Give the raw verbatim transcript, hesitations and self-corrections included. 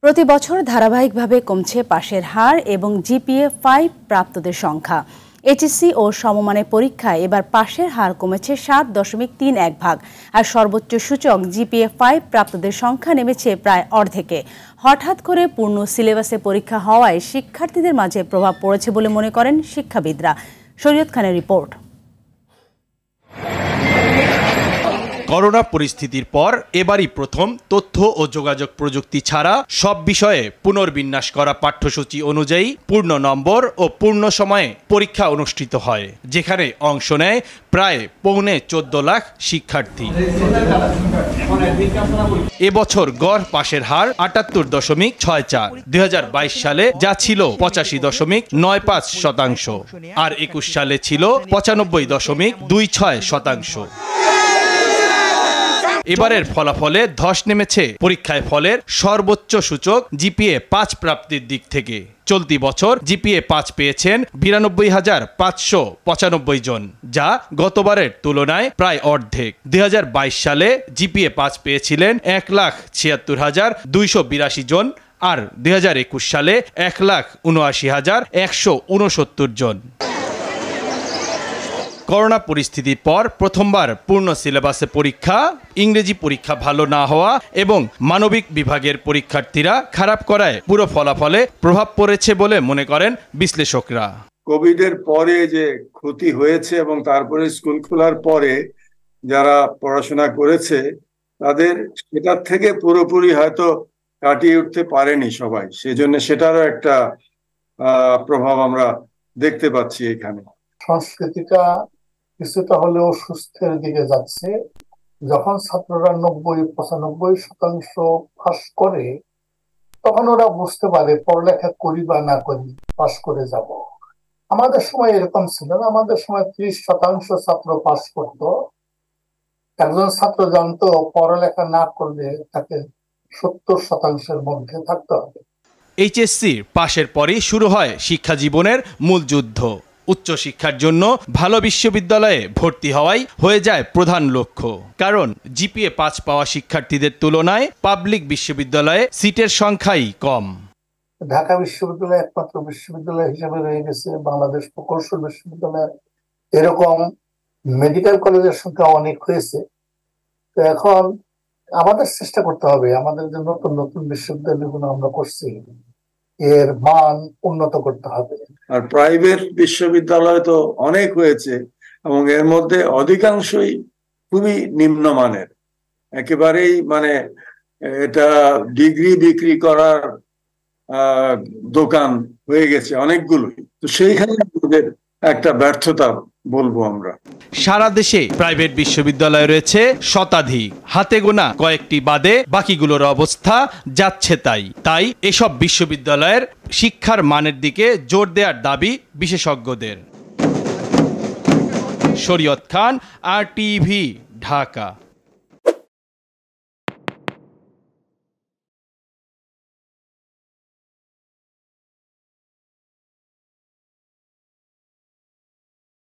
প্রতি বছর ধারাবাহিকভাবে কমছে পাশের হার এবং জিপিএ ফাইভ প্রাপ্তদের সংখ্যা। এইচএসসি ও সমমানের পরীক্ষায় এবার পাশের হার কমেছে সাত দশমিক তিন এক ভাগ, আর সর্বোচ্চ সূচক জিপিএ ফাইভ প্রাপ্তদের সংখ্যা নেমেছে প্রায় অর্ধেকে। হঠাৎ করে পূর্ণ সিলেবাসে পরীক্ষা হওয়ায় শিক্ষার্থীদের মাঝে প্রভাব পড়েছে বলে মনে করেন শিক্ষাবিদরা। শরীয়ত খানের রিপোর্ট। করোনা পরিস্থিতির পর এবারই প্রথম তথ্য ও যোগাযোগ প্রযুক্তি ছাড়া সব বিষয়ে পুনর্বিন্যাস করা পাঠ্যসূচি অনুযায়ী পূর্ণ নম্বর ও পূর্ণ সময়ে পরীক্ষা অনুষ্ঠিত হয়, যেখানে অংশ নেয় প্রায় পৌনে চোদ্দ লাখ শিক্ষার্থী। এবছর গড় পাশের হার আটাত্তর দশমিক ছয় চার, দুই হাজার বাইশ সালে যা ছিল পঁচাশি দশমিক নয় পাঁচ শতাংশ, আর একুশ সালে ছিল পঁচানব্বই দশমিক দুই ছয় শতাংশ। এবারের ফলাফলে ধস নেমেছে পরীক্ষায় ফলের সর্বোচ্চ সূচক জিপিএ পাঁচ প্রাপ্তির দিক থেকে। চলতি বছর জিপিএ পাঁচ পেয়েছেন বিরানব্বই হাজার পাঁচশো পঁচানব্বই জন, যা গতবারের তুলনায় প্রায় অর্ধেক। দুই হাজার বাইশ সালে জিপিএ পাঁচ পেয়েছিলেন এক লাখ ছিয়াত্তর হাজার দুইশো বিরাশি জন, আর দুই হাজার একুশ সালে এক লাখ উনআশি হাজার একশো উনসত্তর জন। করোনা পরিস্থিতির পর প্রথমবার পূর্ণ সিলেবাসে পরীক্ষা, ইংরেজি পরীক্ষা ভালো না হওয়া এবং মানবিক বিভাগের পরীক্ষার্থীরা খারাপ করায় পুরো ফলাফলে প্রভাব পড়েছে বলে মনে করেন বিশ্লেষকরা। কোভিডের পরে যে ক্ষতি হয়েছে এবং তারপরে স্কুল খোলার পরে যারা পড়াশোনা করেছে তাদের সেটার থেকে পুরোপুরি হয়তো কাটিয়ে উঠতে পারেনি সবাই, সেজন্য সেটারও একটা আহ প্রভাব আমরা দেখতে পাচ্ছি এখানে। সংস্কৃতিটা কিছুটা হলেও সুস্থের দিকে যাচ্ছে। যখন ছাত্ররা নব্বই পঁচানব্বই শতাংশ পাস করে তখন ওরা বুঝতে পারে পড়ালেখা করি বা না করি পাস করে যাব। আমাদের সময় এরকম ছিল না। আমাদের সময় ত্রিশ শতাংশ ছাত্র পাস করত। একজন ছাত্র জানতো পড়ালেখা না করলে তাকে সত্তর শতাংশের মধ্যে থাকতে হবে। এইচএসসি পাশের পরই শুরু হয় শিক্ষা জীবনের মূল যুদ্ধ। উচ্চশিক্ষার জন্য ভালো বিশ্ববিদ্যালয়ে ভর্তি হওয়াই হয়ে যায় প্রধান লক্ষ্য, কারণ জিপিএ পাঁচ পাওয়া শিক্ষার্থীদের তুলনায় পাবলিক বিশ্ববিদ্যালয়ে সিটের সংখ্যাই কম। ঢাকা বিশ্ববিদ্যালয় একমাত্র বিশ্ববিদ্যালয় হিসেবে রয়ে গেছে, বাংলাদেশ প্রকৌশল বিশ্ববিদ্যালয়, এরকম মেডিকেল কলেজের সংখ্যা অনেক হয়েছে। তো এখন আমাদের চেষ্টা করতে হবে, আমাদের যে নতুন নতুন বিশ্ববিদ্যালয়গুলো আমরা করছি এর মান উন্নত করতে হবে। আর প্রাইভেট বিশ্ববিদ্যালয় তো অনেক হয়েছে এবং এর মধ্যে অধিকাংশই খুবই নিম্নমানের, একেবারেই মানে এটা ডিগ্রি বিক্রি করার আহ দোকান হয়ে গেছে অনেকগুলোই। তো সেইখানে আমাদের একটা ব্যর্থতা বলবো আমরা। সারা দেশে প্রাইভেট বিশ্ববিদ্যালয় রয়েছে শতাধিক, হাতে গোনা কয়েকটি বাদে বাকিগুলোর অবস্থা যাচ্ছে তাই তাই এসব বিশ্ববিদ্যালয়ের শিক্ষার মানের দিকে জোর দেওয়ার দাবি বিশেষজ্ঞদের। শরীয়ত খান, আর টিভি, ঢাকা।